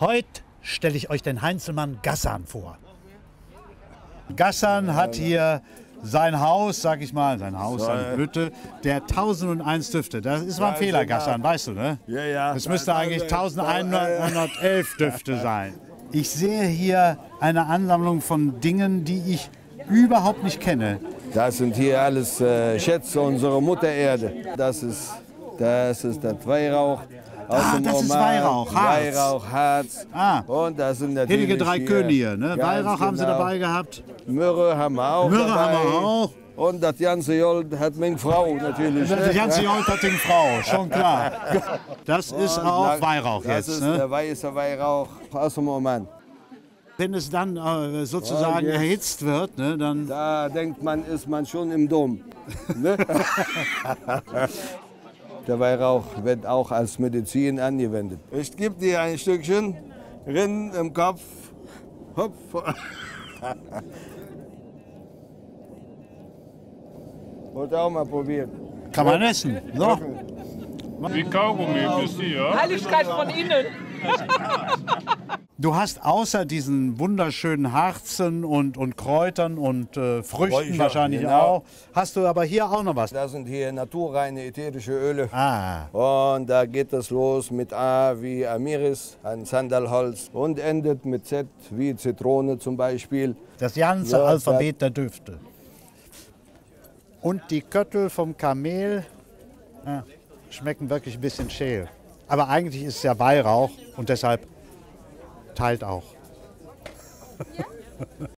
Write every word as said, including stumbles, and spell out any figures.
Heute stelle ich euch den Heinzelmann Gassan vor. Gassan hat hier sein Haus, sag ich mal, sein Haus, seine Hütte, der tausendeins Düfte. Das ist mal ein Fehler, Gassan, weißt du, ne? Ja, ja. Es müsste eigentlich elf Düfte sein. Ich sehe hier eine Ansammlung von Dingen, die ich überhaupt nicht kenne. Das sind hier alles äh, Schätze unserer Mutter Erde. Das ist, das ist der Weihrauch. Ah, das ist Weihrauch, Harz. Weihrauch, Harz. Ah. Und das sind natürlich Heilige drei hier, Könige, ne? Weihrauch haben sie genau. dabei gehabt. Myrrhe haben wir auch Myrrhe dabei. haben wir auch. Und das ganze Jolt hat meine Frau natürlich. Die ganze Jolt hat die Frau, schon klar. Das ist Und auch da- Weihrauch Das jetzt, ist ne? der weiße Weihrauch aus dem Oman. Wenn es dann äh, sozusagen Ja, jetzt. erhitzt wird, ne, dann... Da denkt man, ist man schon im Dom. Ne? Der Weihrauch wird auch als Medizin angewendet. Ich gebe dir ein Stückchen, Rinn im Kopf, hopp. Wollt ihr auch mal probieren? Kann man essen. So. Wie Kaugummi, wisst ihr, ja? Heiligkeit von innen. Du hast außer diesen wunderschönen Harzen und, und Kräutern und äh, Früchten Räucher, wahrscheinlich genau. auch, hast du aber hier auch noch was. Das sind hier naturreine ätherische Öle. Ah, Und da geht es los mit A wie Amiris, ein Sandalholz, und endet mit Z wie Zitrone zum Beispiel. das ganze Ja, Alphabet der Düfte. Und die Köttel vom Kamel ja, schmecken wirklich ein bisschen scheel. Aber eigentlich ist es ja Weihrauch und deshalb teilt auch.